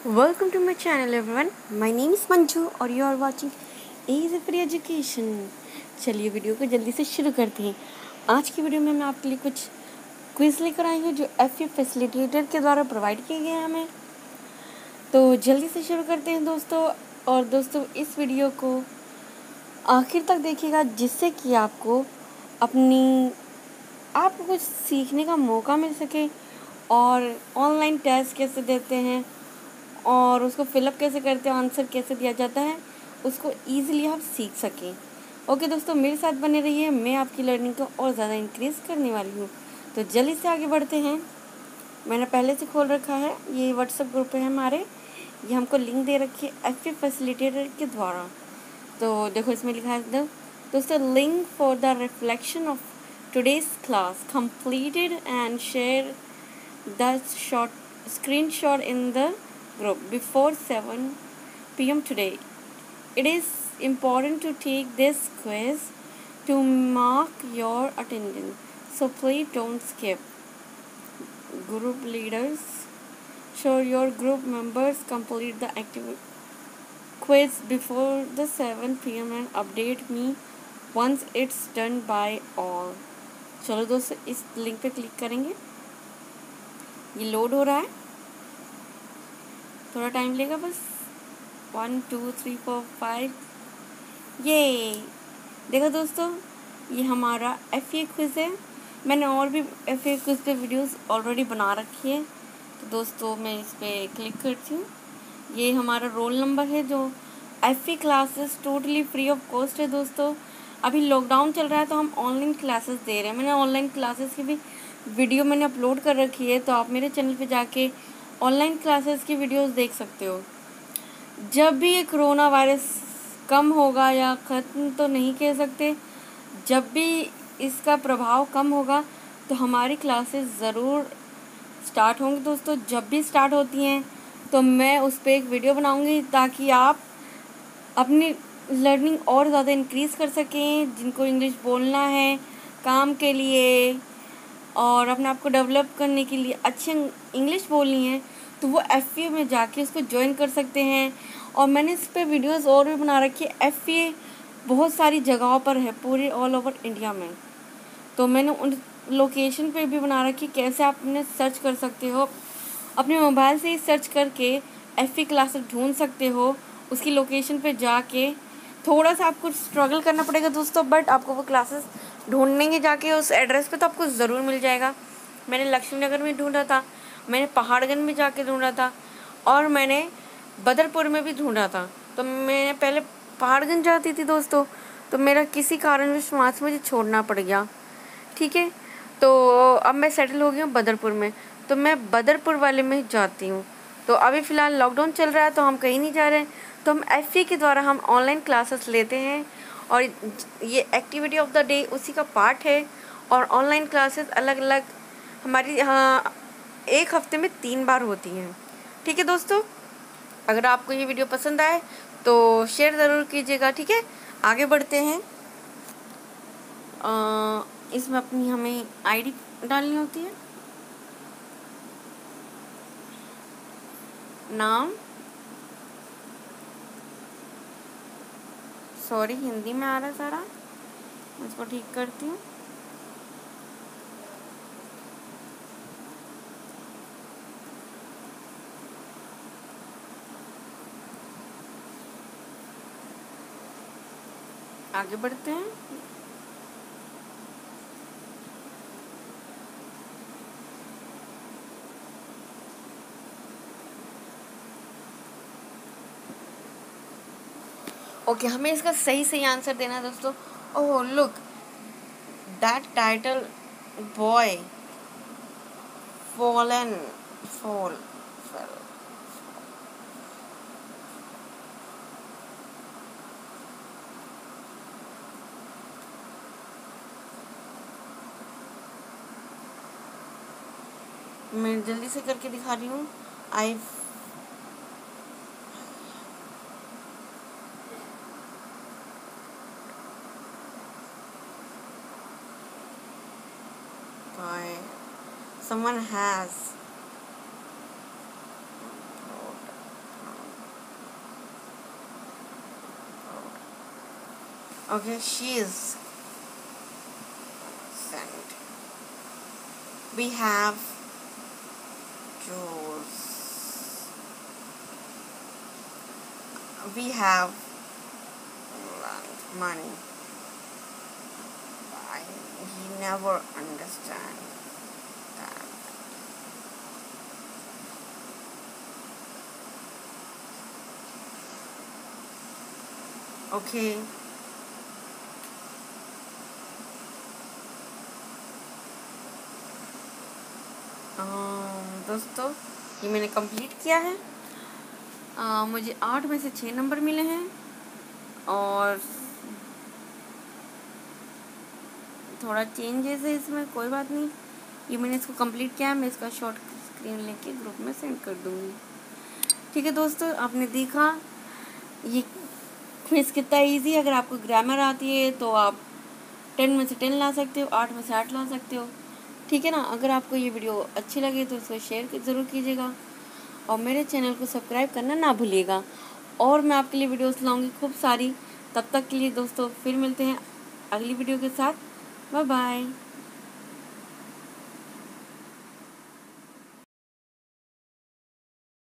Welcome to my channel everyone. My name is Manju और you are watching Easy Free Education। चलिए video को जल्दी से शुरू करते हैं। आज की वीडियो में मैं आपके लिए कुछ क्विज लेकर आई हूँ जो FE फैसिलिटेटर के द्वारा प्रोवाइड किए गए हैं हमें। तो जल्दी से शुरू करते हैं दोस्तों। और दोस्तों इस वीडियो को आखिर तक देखिएगा जिससे कि आपको कुछ सीखने का मौका मिल सके और ऑनलाइन टेस्ट कैसे देते हैं और उसको फिलअप कैसे करते हैं, आंसर कैसे दिया जाता है, उसको ईज़िली आप सीख सकें। ओके दोस्तों, मेरे साथ बने रहिए, मैं आपकी लर्निंग को और ज़्यादा इंक्रीज़ करने वाली हूँ। तो जल्दी से आगे बढ़ते हैं। मैंने पहले से खोल रखा है, ये व्हाट्सएप ग्रुप है हमारे, ये हमको लिंक दे रखी है FE फैसिलिटेटर के द्वारा। तो देखो इसमें लिखा है दोस्तों, link for the reflection of today's class completed and share the short screenshot in the group before 7 p.m. today. It is important to take this quiz to mark your attendance, so please don't skip. Group leaders, sure your group members complete the quiz before the 7 p.m. and update me once it's done by all. चलो दोस्तों इस link पे click करेंगे, ये load हो रहा है, थोड़ा टाइम लेगा बस। 1 2 3 4 5 ये देखो दोस्तों, ये हमारा FE क्विज़ है। मैंने और भी FE क्विज़ पे वीडियोस ऑलरेडी बना रखी है। तो दोस्तों मैं इस पर क्लिक करती हूँ। ये हमारा रोल नंबर है जो FE classes totally free of cost है दोस्तों। अभी लॉकडाउन चल रहा है तो हम ऑनलाइन क्लासेस दे रहे हैं। मैंने ऑनलाइन क्लासेस की भी वीडियो मैंने अपलोड कर रखी है, तो आप मेरे चैनल पे जाके ऑनलाइन क्लासेस की वीडियोस देख सकते हो। जब भी ये कोरोना वायरस कम होगा, या ख़त्म तो नहीं कह सकते, जब भी इसका प्रभाव कम होगा तो हमारी क्लासेस ज़रूर स्टार्ट होंगी दोस्तों। जब भी स्टार्ट होती हैं तो मैं उस पर एक वीडियो बनाऊंगी ताकि आप अपनी लर्निंग और ज़्यादा इंक्रीज़ कर सकें। जिनको इंग्लिश बोलना है काम के लिए और अपने आप को डेवलप करने के लिए अच्छी इंग्लिश बोलनी है, तो वो FE में जाके उसको ज्वाइन कर सकते हैं। और मैंने इस पर वीडियोस और भी बना रखी है। FE बहुत सारी जगहों पर है पूरे ऑल ओवर इंडिया में, तो मैंने उन लोकेशन पे भी बना रखी कैसे आप उन्हें सर्च कर सकते हो। अपने मोबाइल से ही सर्च करके FE क्लासेस ढूंढ सकते हो। उसकी लोकेशन पे जाके थोड़ा सा आपको स्ट्रगल करना पड़ेगा दोस्तों, बट आपको वो क्लासेस ढूंढने के जाके उस एड्रेस पे तो आपको ज़रूर मिल जाएगा। मैंने लक्ष्मी नगर में ढूंढा था, मैंने पहाड़गंज में जाके ढूंढा था, और मैंने बदरपुर में भी ढूंढा था। तो मैं पहले पहाड़गंज जाती थी दोस्तों, तो मेरा किसी कारणवश वहाँ से मुझे छोड़ना पड़ गया। ठीक है, तो अब मैं सेटल हो गई हूँ बदरपुर में, तो मैं बदरपुर वाले में ही जाती हूँ। तो अभी फ़िलहाल लॉकडाउन चल रहा है तो हम कहीं नहीं जा रहे हैं, तो हम FE के द्वारा हम ऑनलाइन क्लासेस लेते हैं, और ये एक्टिविटी ऑफ द डे उसी का पार्ट है। और ऑनलाइन क्लासेस अलग अलग हमारी यहाँ एक हफ्ते में 3 बार होती हैं। ठीक है दोस्तों, अगर आपको ये वीडियो पसंद आए तो शेयर ज़रूर कीजिएगा। ठीक है, आगे बढ़ते हैं। इसमें अपनी हमें ID डालनी होती है, नाम, सॉरी हिंदी में आ रहा है सारा, मैं इसको ठीक करती हूँ। आगे बढ़ते हैं। ओके, हमें इसका सही सही आंसर देना है दोस्तों। Oh look that title boy fallen fall fail. मैं जल्दी से करके दिखा रही हूँ। आई someone has Okay, she is sent. We have jewels. We have money. He never understand that. Okay. दोस्तों ये मैंने कंप्लीट किया है। मुझे 8 में से 6 नंबर मिले हैं और थोड़ा चेंजेस है इसमें, कोई बात नहीं। ये मैंने इसको कंप्लीट किया है, मैं इसका शॉर्ट स्क्रीन लेके ग्रुप में सेंड कर दूँगी। ठीक है दोस्तों, आपने देखा ये क्विज़ कितना इजी है। अगर आपको ग्रामर आती है तो आप 10 में से 10 ला सकते हो, 8 में से 8 ला सकते हो। ठीक है ना। अगर आपको ये वीडियो अच्छी लगे तो इसको शेयर ज़रूर कीजिएगा और मेरे चैनल को सब्सक्राइब करना ना भूलिएगा। और मैं आपके लिए वीडियोस लाऊंगी खूब सारी। तब तक के लिए दोस्तों फिर मिलते हैं अगली वीडियो के साथ। Bye bye.